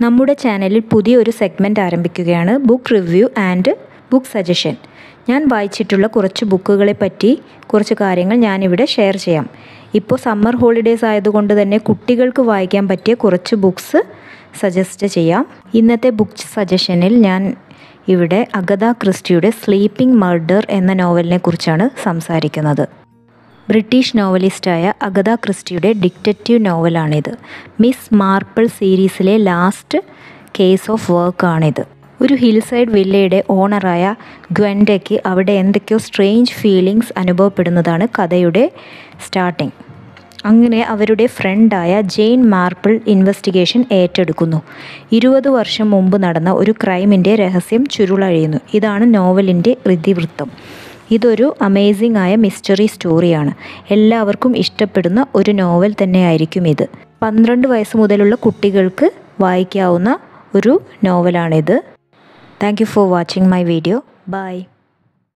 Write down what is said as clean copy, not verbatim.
നമ്മുടെ ചാനലിൽ പുതിയൊരു സെഗ്മെൻറ്റ് ആരംഭിക്കുകയാണ്, book review and book suggestion. ഞാൻ വായിച്ചിട്ടുള്ള കുറച്ച് ബുക്കുകളെ പറ്റി കുറച്ച് കാര്യങ്ങൾ ഞാനിവിടെ ഷെയർ ചെയ്യാം. ഇപ്പോൾ സമ്മർ ഹോളിഡേയ്സ് ആയതുകൊണ്ട് തന്നെ കുട്ടികൾക്ക് വായിക്കാൻ പറ്റിയ കുറച്ച് ബുക്സ് സജസ്റ്റ് ചെയ്യാം. ഇന്നത്തെ ബുക്ക് സജഷനിൽ ഞാൻ ഇവിടെ അഗത ക്രിസ്റ്റിയുടെ സ്ലീപ്പിംഗ് മർഡർ എന്ന നോവലിനെ കുറിച്ചാണ് സംസാരിക്കുന്നത്. ബ്രിട്ടീഷ് നോവലിസ്റ്റായ അഗത ക്രിസ്റ്റിയുടെ ഡിറ്റക്റ്റീവ് നോവലാണിത്. മിസ് മാർപ്പിൾ സീരീസിലെ ലാസ്റ്റ് കേസ് ഓഫ് വർക്കാണിത്. ഒരു ഹിൽ സൈഡ് വില്ലയുടെ ഓണറായ ഗ്വെൻഡയ്ക്ക് അവിടെ എന്തൊക്കെയോ സ്ട്രേഞ്ച് ഫീലിങ്സ് അനുഭവപ്പെടുന്നതാണ് കഥയുടെ സ്റ്റാർട്ടിംഗ്. അങ്ങനെ അവരുടെ ഫ്രണ്ടായ ജെയിൻ മാർപ്പിൾ ഇൻവെസ്റ്റിഗേഷൻ ഏറ്റെടുക്കുന്നു. 20 വർഷം മുമ്പ് നടന്ന ഒരു ക്രൈമിൻ്റെ രഹസ്യം ചുരുളഴിയുന്നു. ഇതാണ് നോവലിൻ്റെ ഇതിവൃത്തം. ഇതൊരു അമേസിംഗ് ആയ മിസ്റ്ററി സ്റ്റോറിയാണ്. എല്ലാവർക്കും ഇഷ്ടപ്പെടുന്ന ഒരു നോവൽ തന്നെയായിരിക്കും ഇത്. 12 വയസ്സ് മുതലുള്ള കുട്ടികൾക്ക് വായിക്കാവുന്ന ഒരു നോവലാണിത്. Thank you for watching my video. By.